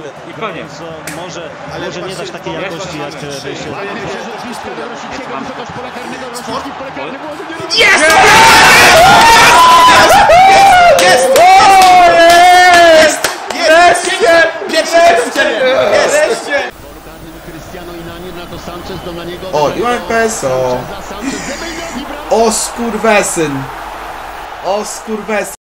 i koniec. Może nie dać takiej jakości jak wejście. Jest! O, i mamy PSO. O skurwesyn. O skurwesyn.